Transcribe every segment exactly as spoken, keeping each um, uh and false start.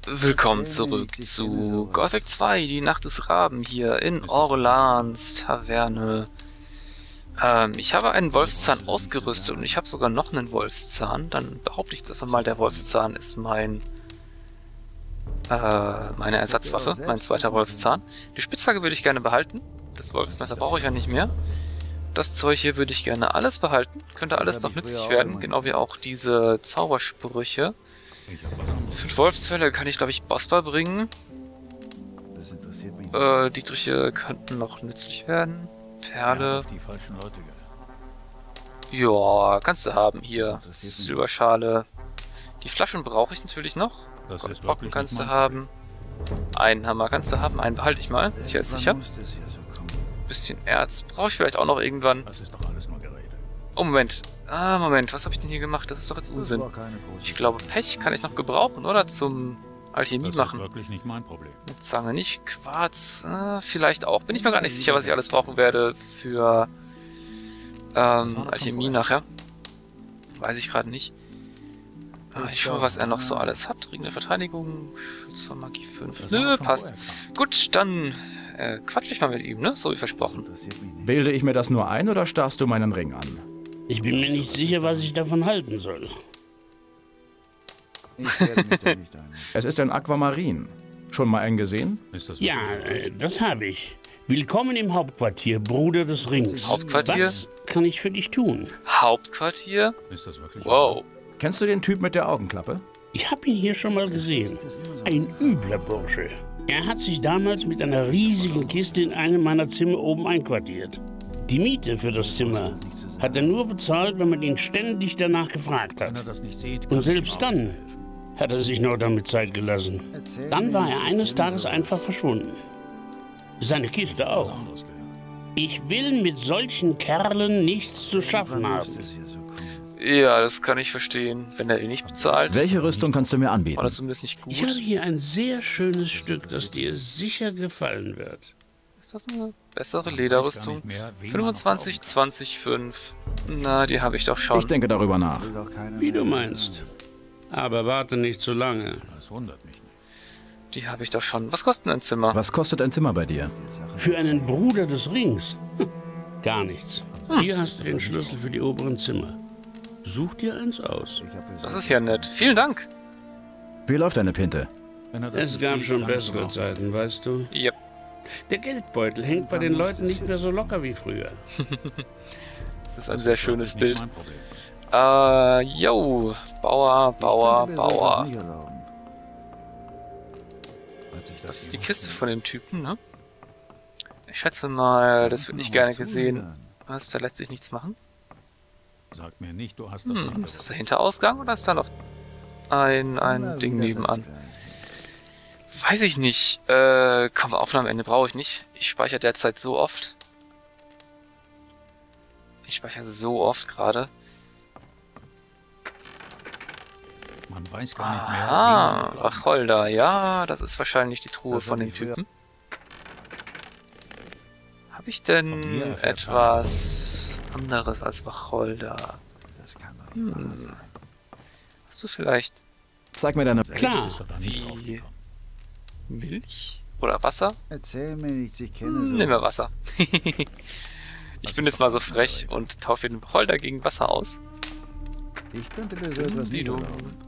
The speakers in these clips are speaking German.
Willkommen zurück zu Gothic zwei, die Nacht des Raben hier in Orleans Taverne. Ähm, ich habe einen Wolfszahn ausgerüstet und ich habe sogar noch einen Wolfszahn. Dann behaupte ich jetzt einfach mal, der Wolfszahn ist mein äh, meine Ersatzwaffe, mein zweiter Wolfszahn. Die Spitzhacke würde ich gerne behalten. Das Wolfsmesser brauche ich ja nicht mehr. Das Zeug hier würde ich gerne alles behalten. Könnte alles noch nützlich werden, genau wie auch diese Zaubersprüche. Fünf Wolfsfälle kann ich, glaube ich, Bossbar bringen. Äh, Dietriche könnten noch nützlich werden. Perle. Ja, kannst du haben. Hier, Silberschale. Die Flaschen brauche ich natürlich noch. Goldbrocken kannst du haben. Einen Hammer kannst du haben. Einen behalte ich mal. Sicher ist sicher. Bisschen Erz brauche ich vielleicht auch noch irgendwann. Oh, Moment. Ah, Moment. Was habe ich denn hier gemacht? Das ist doch jetzt Unsinn. Ich glaube, Pech kann ich noch gebrauchen, oder? Zum Alchemie machen. Das ist wirklich nicht mein Problem. Mit Zange nicht. Quarz, äh, vielleicht auch. Bin ich mir gar nicht sicher, was ich alles brauchen werde für ähm, Alchemie nachher. Weiß ich gerade nicht. Ah, ich schaue, was er noch so alles hat. Ring der Verteidigung, Schutz von Magie fünf. Nö, passt. Gut, dann äh, quatsch ich mal mit ihm, ne? So wie versprochen. Bilde ich mir das nur ein oder starrst du meinen Ring an? Ich bin mir nicht sicher, was ich davon halten soll. Ich werde mich da nicht ein. Es ist ein Aquamarin. Schon mal einen gesehen? Ja, äh, das habe ich. Willkommen im Hauptquartier, Bruder des Rings. Hauptquartier? Was kann ich für dich tun? Hauptquartier? Ist das wirklich? Wow. Kennst du den Typ mit der Augenklappe? Ich habe ihn hier schon mal gesehen. Ein übler Bursche. Er hat sich damals mit einer riesigen Kiste in einem meiner Zimmer oben einquartiert. Die Miete für das Zimmer hat er nur bezahlt, wenn man ihn ständig danach gefragt hat. Und selbst dann hat er sich noch damit Zeit gelassen. Dann war er eines Tages einfach verschwunden. Seine Kiste auch. Ich will mit solchen Kerlen nichts zu schaffen haben. Ja, das kann ich verstehen, wenn er ihn nicht bezahlt. Welche Rüstung kannst du mir anbieten? Oder zumindest nicht gut. Ich habe hier ein sehr schönes Stück, das dir sicher gefallen wird. Ist das eine bessere Lederrüstung? fünfundzwanzig, zwanzig, fünf. Na, die habe ich doch schon. Ich denke darüber nach. Wie du meinst. Aber warte nicht zu lange. Das wundert mich nicht. Die habe ich doch schon. Was kostet ein Zimmer? Was kostet ein Zimmer bei dir? Für einen Bruder des Rings? Hm, gar nichts. Hier hast du den Schlüssel für die oberen Zimmer. Such dir eins aus. Das ist ja nett. Vielen Dank. Wie läuft deine Pinte? Es gab schon bessere Zeiten, weißt du? Yep. Der Geldbeutel hängt bei den Leuten nicht mehr so locker wie früher. Das ist ein sehr schönes Bild. Äh, yo. Bauer, Bauer, Bauer. Das ist die Kiste von dem Typen, ne? Ich schätze mal, das wird nicht gerne gesehen. Was, da lässt sich nichts machen? Sag mir nicht, du hast Hm, ist das der Hinterausgang oder ist da noch ein, ein Ding nebenan? Weiß ich nicht. Äh, komm, Aufnahmeende brauche ich nicht. Ich speichere derzeit so oft. Ich speichere so oft gerade. Man weiß gar nicht mehr. Ah, Wacholder. Ja, das ist wahrscheinlich die Truhe von dem Typen. Habe ich denn etwas anderes als Wacholder? Hm. Hast du vielleicht Zeig mir deine... Klar. wie Milch oder Wasser? Erzähl mir nichts, ich kenne Hm, sowas. nimm mir Wasser. Ich bin jetzt mal so frech und taufe den Wacholder gegen Wasser aus. Ich könnte mir so etwas nicht Dum-di-dum. erlauben.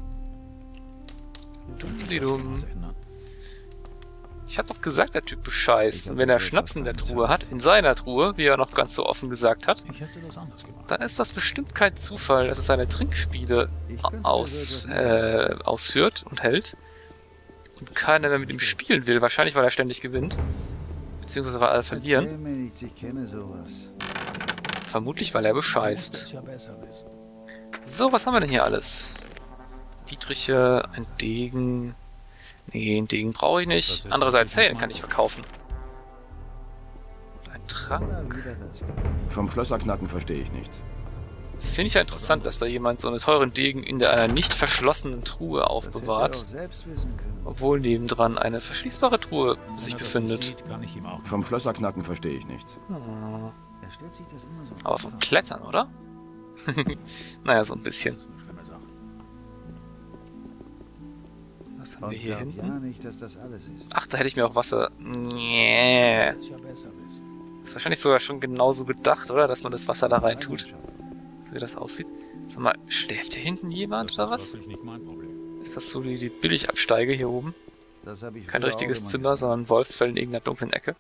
Dum-di-dum. Ich hab doch gesagt, der Typ bescheißt. Und wenn er Schnaps in der Truhe hat, in seiner Truhe, wie er noch ganz so offen gesagt hat, Ich hätte das anders gemacht. dann ist das bestimmt kein Zufall, dass er seine Trinkspiele aus, äh, ausführt und hält. Und keiner mehr mit ihm spielen will. Wahrscheinlich, weil er ständig gewinnt. Beziehungsweise weil alle verlieren. Erzähl mir nichts, ich kenne sowas. Vermutlich, weil er bescheißt. Ja besser wissen. So, was haben wir denn hier alles? Dietriche, ein Degen. Nee, einen Degen brauche ich nicht. Andererseits, hey, den kann ich verkaufen. Und ein Immer Trank. wieder das Gleiche. Vom Schlösserknacken verstehe ich nichts. Finde ich ja interessant, dass da jemand so einen teuren Degen in der, einer nicht verschlossenen Truhe Das hätte er aufbewahrt, auch selbst wissen können. obwohl nebendran eine verschließbare Truhe sich Wenn er das befindet. nicht sieht, kann ich ihm auch Vom Schlösserknacken verstehe ich nichts. Hm. Er stellt sich das immer so Aber vom Klettern, oder? Naja, so ein bisschen. eine schlimme Sache. Was haben Und wir hier glaub hinten? ja nicht, dass das alles ist. Ach, da hätte ich mir auch Wasser... Nee. Das ist ja besser wissen. Ist wahrscheinlich sogar schon genauso gedacht, oder? Dass man das Wasser da rein tut. So wie das aussieht. Sag mal, schläft hier hinten jemand Das oder ist was? wirklich nicht mein Problem. Ist das so die, die Billigabsteige hier oben? Das hab ich Kein früher richtiges auch immer Zimmer, gesagt. sondern Wolfsfell in irgendeiner dunklen Ecke.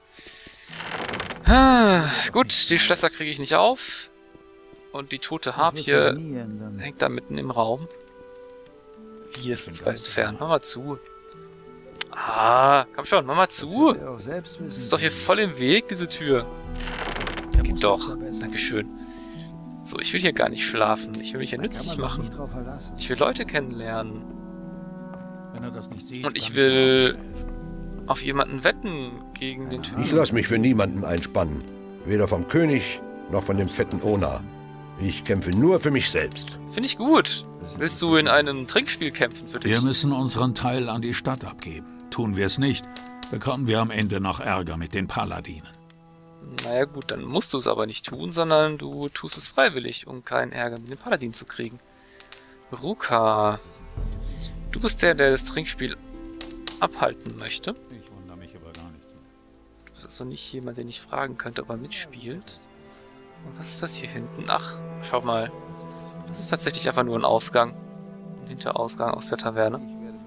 Ah, gut, die Schlösser kriege ich nicht auf. Und die tote Das wird sich Harpie nie ändern. hängt da mitten im Raum. Wie, das ist zu weit entfernt. Mach mal zu. Ah, komm schon, mach mal Das zu. hätte er auch selbst wissen Das ist doch hier können. voll im Weg, diese Tür. Der Geht muss doch. besser wissen. Dankeschön. So, ich will hier gar nicht schlafen. Ich will mich hier Da kann nützlich man sich machen. nicht drauf verlassen. Ich will Leute kennenlernen. Wenn er das nicht sieht, Und ich kann will- ihm auch helfen. Auf jemanden wetten gegen den Ich Typen. lasse mich für niemanden einspannen. Weder vom König noch von dem fetten Ona. Ich kämpfe nur für mich selbst. Finde ich gut. Willst du in einem Trinkspiel kämpfen für dich? Wir müssen unseren Teil an die Stadt abgeben. Tun wir es nicht, bekommen wir am Ende noch Ärger mit den Paladinen. Naja gut, dann musst du es aber nicht tun, sondern du tust es freiwillig, um keinen Ärger mit dem Paladin zu kriegen. Ruka. Du bist der, der das Trinkspiel abhalten möchte. Ich wundere mich aber gar nichts mehr. Du bist also nicht jemand, den ich fragen könnte, ob er mitspielt. Und was ist das hier hinten? Ach, schau mal. Das ist tatsächlich einfach nur ein Ausgang. Ein Hinterausgang aus der Taverne.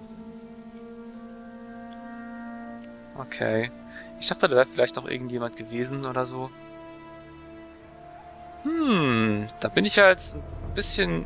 Okay. Ich dachte, da wäre vielleicht noch irgendjemand gewesen oder so. Hm, da bin ich ja jetzt ein bisschen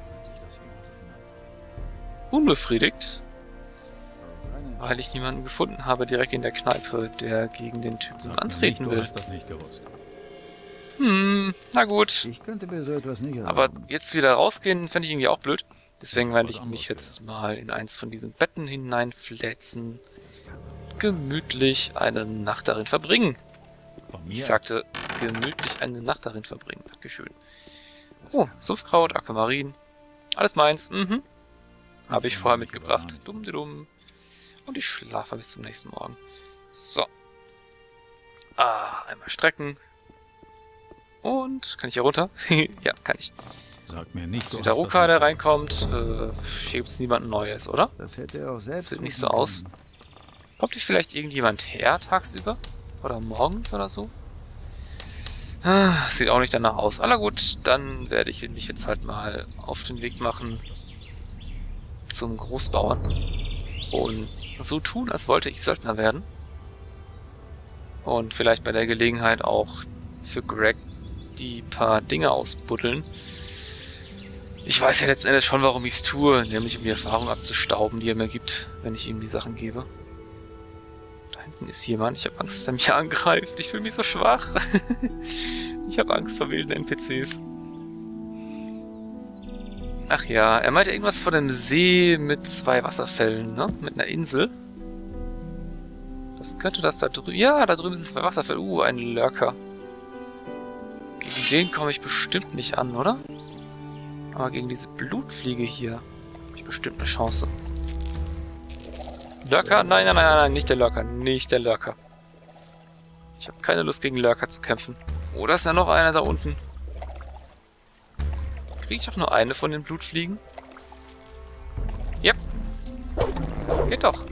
unbefriedigt, weil ich niemanden gefunden habe direkt in der Kneipe, der gegen den Typen Sag mir antreten nicht, will. Du hast das nicht gewusst. Hm, na gut. Ich könnte mir so etwas nicht Aber erlauben. jetzt wieder rausgehen, fände ich irgendwie auch blöd. Deswegen werde ich mich jetzt mal in eins von diesen Betten hineinfläzen. Gemütlich eine Nacht darin verbringen. Von mir Ich sagte, gemütlich eine Nacht darin verbringen. Dankeschön. Oh, Sumpfkraut, Aquamarin. Alles meins. Mhm. Habe ich vorher mitgebracht. Dumm, dumm. Und ich schlafe bis zum nächsten Morgen. So. Ah, einmal strecken. Und, kann ich hier runter? Ja, kann ich. Sag mir nicht, So, du der hast das Ruka, der nicht reinkommt, äh, hier gibt's niemanden Neues, oder? Das hätte er auch selbst Sieht nicht wissen so aus. können. Kommt hier vielleicht irgendjemand her tagsüber? Oder morgens oder so? Ah, sieht auch nicht danach aus. Aber gut, dann werde ich mich jetzt halt mal auf den Weg machen zum Großbauern. Und so tun, als wollte ich Söldner werden. Und vielleicht bei der Gelegenheit auch für Greg die paar Dinge ausbuddeln. Ich weiß ja letzten Endes schon, warum ich es tue, nämlich um die Erfahrung abzustauben, die er mir gibt, wenn ich ihm die Sachen gebe. Da hinten ist jemand, ich habe Angst, dass er mich angreift. Ich fühle mich so schwach. Ich habe Angst vor wilden N P Cs. Ach ja, er meinte irgendwas von einem See mit zwei Wasserfällen, ne? Mit einer Insel. Was könnte das da drüben? Ja, da drüben sind zwei Wasserfälle. Uh, ein Lurker. Gegen den komme ich bestimmt nicht an, oder? Aber gegen diese Blutfliege hier habe ich bestimmt eine Chance. Lurker? Nein, nein, nein, nein, nicht der Lurker. Nicht der Lurker. Ich habe keine Lust, gegen Lurker zu kämpfen. Oh, da ist ja noch einer da unten. Kriege ich auch nur eine von den Blutfliegen? Yep. Geht doch.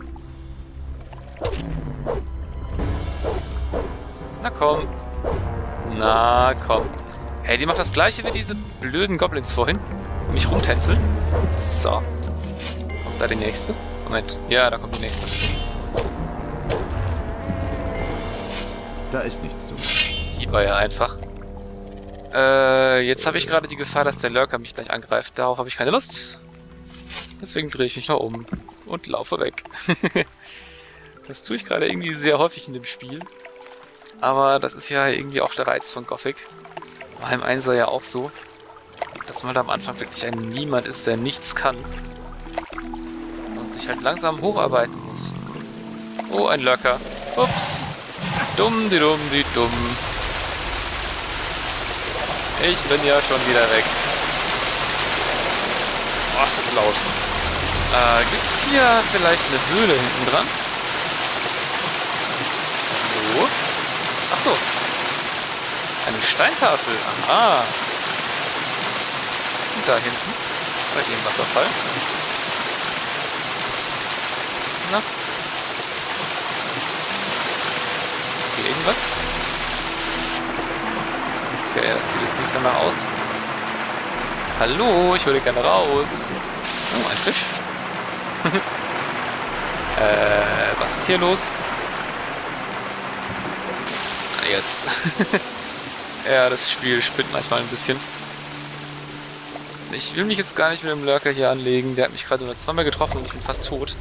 Na komm. Na komm. Hey, die macht das gleiche wie diese blöden Goblins vorhin. Die mich rumtänzeln. So. Kommt da die nächste? Moment. Ja, da kommt die nächste. Da ist nichts zu. Die war ja einfach. Äh, jetzt habe ich gerade die Gefahr, dass der Lurker mich gleich angreift. Darauf habe ich keine Lust. Deswegen drehe ich mich mal um und laufe weg. Das tue ich gerade irgendwie sehr häufig in dem Spiel. Aber das ist ja irgendwie auch der Reiz von Gothic. War im Einser ja auch so, dass man da am Anfang wirklich ein Niemand ist, der nichts kann. Und sich halt langsam hocharbeiten muss. Oh, ein Lurker. Ups. Dumm, die dumm, die dumm. Ich bin ja schon wieder weg. Oh, es ist laut. Äh, gibt's hier vielleicht eine Höhle hinten dran? Wo? Ach so. Eine Steintafel. Aha. Und da hinten, bei dem Wasserfall, Na? Ist hier irgendwas? Okay, das sieht jetzt nicht danach aus. Hallo, ich würde gerne raus. Oh, ein Fisch. äh, was ist hier los? Ah, jetzt. Ja, das Spiel spinnt manchmal ein bisschen. Ich will mich jetzt gar nicht mit dem Lurker hier anlegen. Der hat mich gerade nur zweimal getroffen und ich bin fast tot.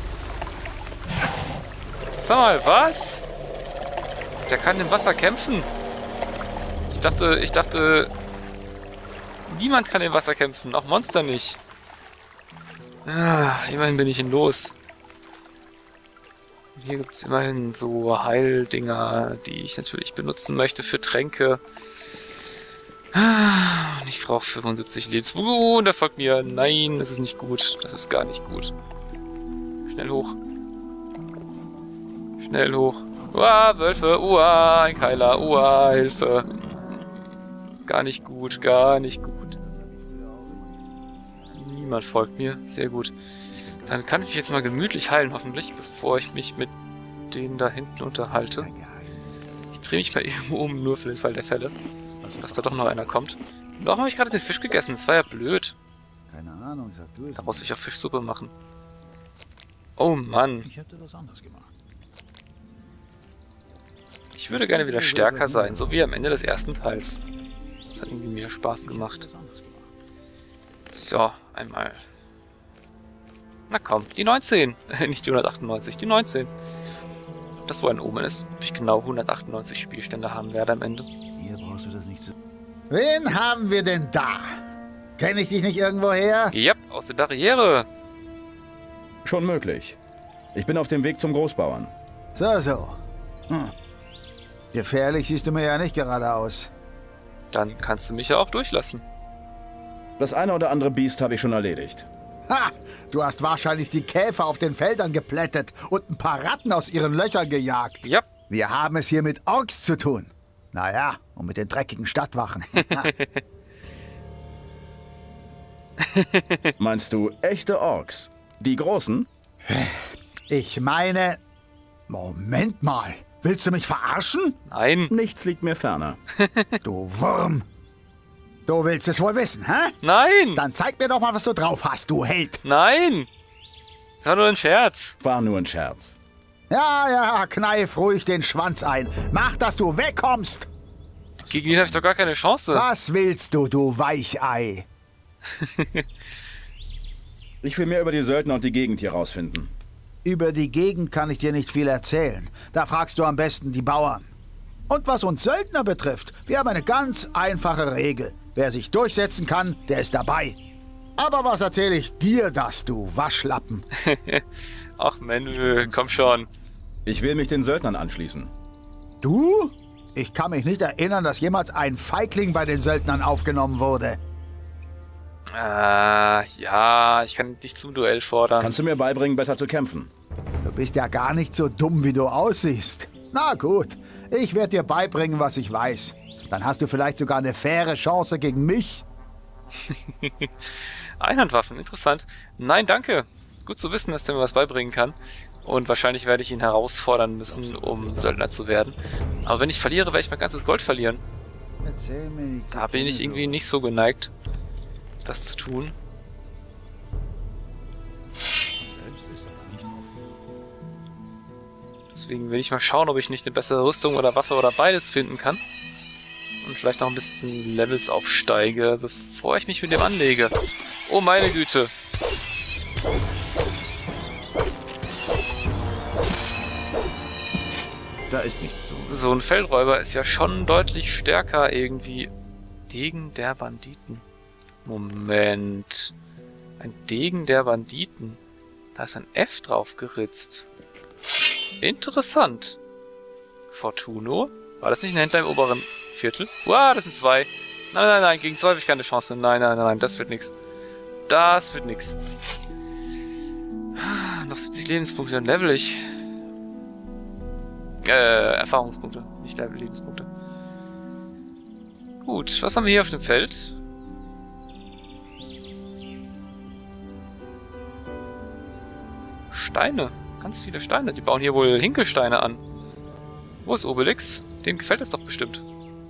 Sag mal, was? Der kann im Wasser kämpfen. Ich dachte, ich dachte... Niemand kann im Wasser kämpfen, auch Monster nicht. Ah, immerhin bin ich ihn los. Und hier gibt es immerhin so Heildinger, die ich natürlich benutzen möchte für Tränke. Ah, und ich brauche fünfundsiebzig Lebenspunkte. Oh, und er folgt mir. Nein, das ist nicht gut. Das ist gar nicht gut. Schnell hoch. Schnell hoch. Uah, Wölfe. Uah, ein Keiler. Uah, Hilfe. Gar nicht gut, gar nicht gut. Niemand folgt mir. Sehr gut. Dann kann ich mich jetzt mal gemütlich heilen, hoffentlich, bevor ich mich mit denen da hinten unterhalte. Ich drehe mich mal eben um, nur für den Fall der Fälle. Dass da doch noch einer kommt. Warum habe ich gerade den Fisch gegessen? Das war ja blöd. Keine Ahnung, sag du es. Daraus will ich auch Fischsuppe machen. Oh Mann. Ich hätte das anders gemacht. Ich würde gerne wieder stärker sein, so wie am Ende des ersten Teils. Das hat irgendwie mehr Spaß gemacht. So, einmal. Na komm, die neunzehn. Nicht die hundertachtundneunzig, die neunzehn. Ob das wohl ein Omen ist? Ob ich genau hundertachtundneunzig Spielstände haben werde am Ende. Hier brauchst du das nicht zu... Wen haben wir denn da? Kenne ich dich nicht irgendwo her? Ja, aus der Barriere. Schon möglich. Ich bin auf dem Weg zum Großbauern. So, so. Hm. Gefährlich siehst du mir ja nicht gerade aus. Dann kannst du mich ja auch durchlassen. Das eine oder andere Biest habe ich schon erledigt. Ha! Du hast wahrscheinlich die Käfer auf den Feldern geplättet und ein paar Ratten aus ihren Löchern gejagt. Ja. Wir haben es hier mit Orks zu tun. Naja, und mit den dreckigen Stadtwachen. Meinst du echte Orks? Die großen? Ich meine... Moment mal. Willst du mich verarschen? Nein. Nichts liegt mir ferner. Du Wurm. Du willst es wohl wissen, hä? Nein. Dann zeig mir doch mal, was du drauf hast, du Held. Nein. War nur ein Scherz. War nur ein Scherz. Ja, ja, kneif ruhig den Schwanz ein. Mach, dass du wegkommst. Gegen ihn habe ich doch gar keine Chance. Was willst du, du Weichei? Ich will mehr über die Söldner und die Gegend hier rausfinden. Über die Gegend kann ich dir nicht viel erzählen. Da fragst du am besten die Bauern. Und was uns Söldner betrifft, wir haben eine ganz einfache Regel. Wer sich durchsetzen kann, der ist dabei. Aber was erzähle ich dir das, du Waschlappen? Ach Menü, komm schon. Ich will mich den Söldnern anschließen. Du? Ich kann mich nicht erinnern, dass jemals ein Feigling bei den Söldnern aufgenommen wurde. Äh, ja, ich kann dich zum Duell fordern. Kannst du mir beibringen, besser zu kämpfen? Du bist ja gar nicht so dumm, wie du aussiehst. Na gut, ich werde dir beibringen, was ich weiß. Dann hast du vielleicht sogar eine faire Chance gegen mich. Einhandwaffen, interessant. Nein, danke. Gut zu wissen, dass der mir was beibringen kann. Und wahrscheinlich werde ich ihn herausfordern müssen, um Söldner zu werden. Aber wenn ich verliere, werde ich mein ganzes Gold verlieren. Erzähl mir nicht. Da bin ich irgendwie nicht so geneigt, das zu tun. Deswegen will ich mal schauen, ob ich nicht eine bessere Rüstung oder Waffe oder beides finden kann. Und vielleicht noch ein bisschen Levels aufsteige, bevor ich mich mit dem anlege. Oh meine Güte. Da ist nichts zu. So ein Feldräuber ist ja schon deutlich stärker irgendwie. Degen der Banditen. Moment. Ein Degen der Banditen. Da ist ein F drauf geritzt. Interessant. Fortuno? War das nicht ein Händler im oberen Viertel? Wow, das sind zwei. Nein, nein, nein, gegen zwei habe ich keine Chance. Nein, nein, nein, das wird nix. Das wird nix. Noch siebzig Lebenspunkte, dann level ich. Äh, Erfahrungspunkte, nicht Level, Lebenspunkte. Gut, was haben wir hier auf dem Feld? Steine. Ganz viele Steine. Die bauen hier wohl Hinkelsteine an. Wo ist Obelix? Dem gefällt das doch bestimmt.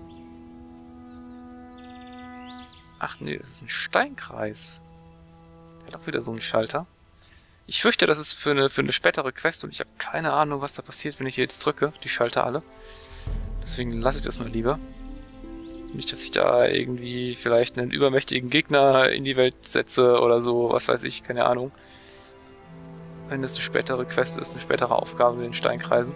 Ach nee, das ist ein Steinkreis. Der hat auch wieder so einen Schalter. Ich fürchte, das ist für eine, für eine spätere Quest und ich habe keine Ahnung, was da passiert, wenn ich hier jetzt drücke. Die Schalter alle. Deswegen lasse ich das mal lieber. Nicht, dass ich da irgendwie vielleicht einen übermächtigen Gegner in die Welt setze oder so, was weiß ich, keine Ahnung. Wenn das eine spätere Quest ist, eine spätere Aufgabe mit den Steinkreisen.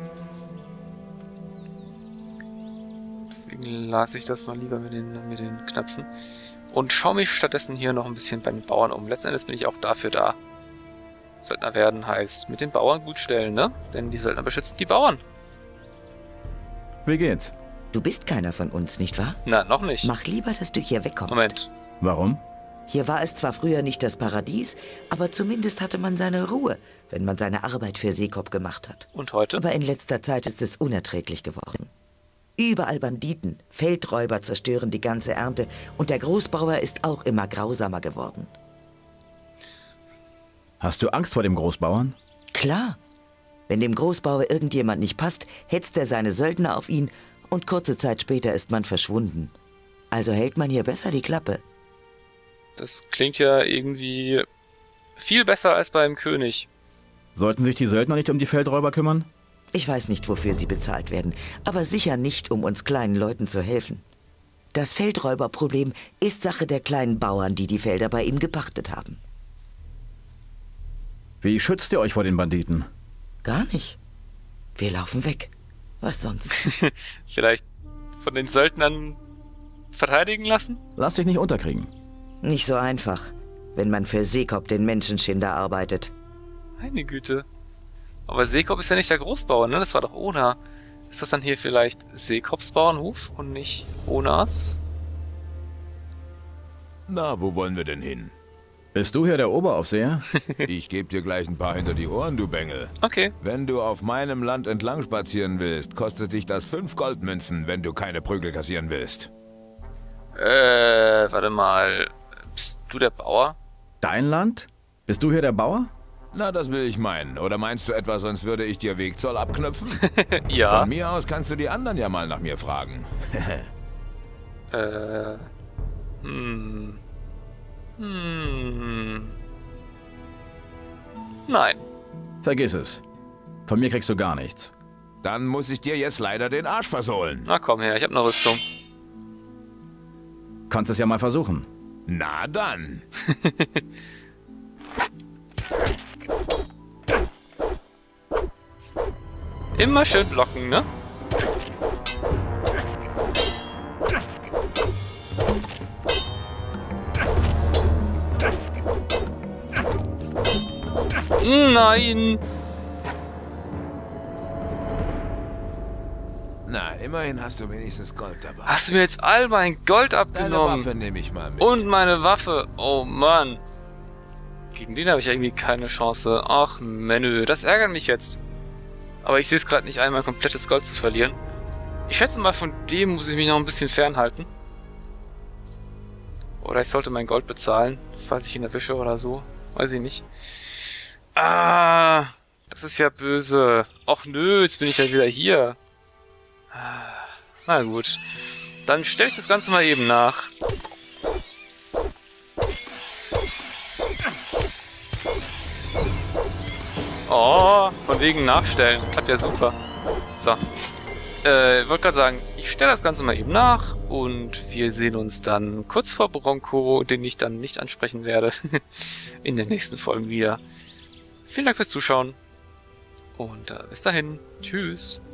Deswegen lasse ich das mal lieber mit den, mit den Knöpfen. Und schaue mich stattdessen hier noch ein bisschen bei den Bauern um. Letzten Endes bin ich auch dafür da. Söldner werden heißt, mit den Bauern gut stellen, ne? Denn die Söldner beschützen die Bauern. Wie geht's? Du bist keiner von uns, nicht wahr? Na, noch nicht. Mach lieber, dass du hier wegkommst. Moment. Warum? Hier war es zwar früher nicht das Paradies, aber zumindest hatte man seine Ruhe, wenn man seine Arbeit für Seekop gemacht hat. Und heute? Aber in letzter Zeit ist es unerträglich geworden. Überall Banditen, Feldräuber zerstören die ganze Ernte und der Großbauer ist auch immer grausamer geworden. Hast du Angst vor dem Großbauern? Klar. Wenn dem Großbauer irgendjemand nicht passt, hetzt er seine Söldner auf ihn und kurze Zeit später ist man verschwunden. Also hält man hier besser die Klappe. Das klingt ja irgendwie viel besser als beim König. Sollten sich die Söldner nicht um die Feldräuber kümmern? Ich weiß nicht, wofür sie bezahlt werden, aber sicher nicht, um uns kleinen Leuten zu helfen. Das Feldräuberproblem ist Sache der kleinen Bauern, die die Felder bei ihm gepachtet haben. Wie schützt ihr euch vor den Banditen? Gar nicht. Wir laufen weg. Was sonst? Vielleicht von den Söldnern verteidigen lassen? Lass dich nicht unterkriegen. Nicht so einfach, wenn man für Seekop, den Menschenschinder, arbeitet. Meine Güte. Aber Seekop ist ja nicht der Großbauer, ne? Das war doch Ona. Ist das dann hier vielleicht Seekops Bauernhof und nicht Onas? Na, wo wollen wir denn hin? Bist du hier der Oberaufseher? Ich gebe dir gleich ein paar hinter die Ohren, du Bengel. Okay. Wenn du auf meinem Land entlang spazieren willst, kostet dich das fünf Goldmünzen, wenn du keine Prügel kassieren willst. Äh, warte mal. Bist du der Bauer? Dein Land? Bist du hier der Bauer? Na, das will ich meinen. Oder meinst du etwa, sonst würde ich dir Wegzoll abknüpfen? Ja. Von mir aus kannst du die anderen ja mal nach mir fragen. äh. Hm. Hm. Nein. Vergiss es. Von mir kriegst du gar nichts. Dann muss ich dir jetzt leider den Arsch versohlen. Na komm her, ich hab eine Rüstung. Kannst es ja mal versuchen. Na dann. Immer schön blocken, ne? Nein! Na, immerhin hast du wenigstens Gold dabei. Hast du mir jetzt all mein Gold abgenommen? Deine Waffe nehme ich mal mit. Und meine Waffe. Oh Mann. Gegen den habe ich irgendwie keine Chance. Ach Menü, das ärgert mich jetzt. Aber ich sehe es gerade nicht ein, mein komplettes Gold zu verlieren. Ich schätze mal, von dem muss ich mich noch ein bisschen fernhalten. Oder ich sollte mein Gold bezahlen, falls ich ihn erwische oder so. Weiß ich nicht. Ah, das ist ja böse. Och nö, jetzt bin ich ja wieder hier. Na gut. Dann stelle ich das Ganze mal eben nach. Oh, von wegen nachstellen. Klappt ja super. So. Äh, wollte gerade sagen, ich stelle das Ganze mal eben nach und wir sehen uns dann kurz vor Bronco, den ich dann nicht ansprechen werde, in den nächsten Folgen wieder. Vielen Dank fürs Zuschauen und äh, bis dahin. Tschüss.